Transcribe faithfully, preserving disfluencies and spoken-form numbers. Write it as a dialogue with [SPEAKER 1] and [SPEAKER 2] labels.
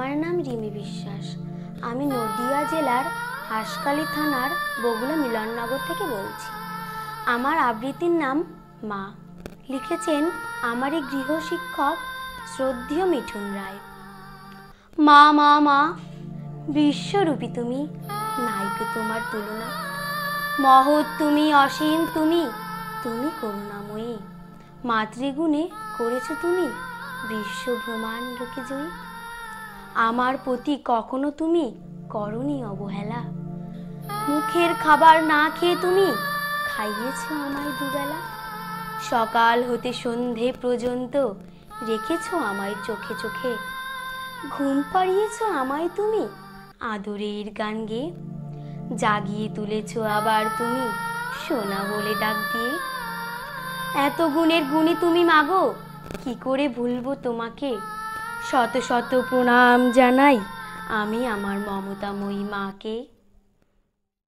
[SPEAKER 1] আমার নাম রিমি বিশ্বাস। আমি নদিয়া জেলার হাসখালি থানার বগুলা মিলননগর থেকে বলছি। আমার আবৃত্তির নাম মা। লিখেছেন আমারই গৃহশিক্ষক শ্রদ্ধেয় মিঠুন রায়। মা মা মা বিশ্বরূপী তুমি, নাইকো তোমার তুলনা। মহৎ তুমি, অসীম তুমি, তুমি করুণাময়ী। মাতৃগুণে করেছো তুমি বিশ্ব ব্রহ্মাণ্ডকে জয়ী। আমার প্রতি কখনো তুমি করনি অবহেলা। মুখের খাবার না খেয়ে তুমি খাইয়েছো আমায় দুবেলা। সকাল হতে সন্ধে পর্যন্ত রেখেছো আমায় চোখে চোখে। ঘুম পাড়িয়েছো আমায় তুমি আদরের গান গেয়ে। জাগিয়ে তুলেছো আবার তুমি সোনা বলে ডাক দিয়ে। এত গুণের গুণী তুমি মাগো, কি করে ভুলবো তোমাকে। শত শত প্রণাম জানাই আমি আমার মমতাময়ী মাকে।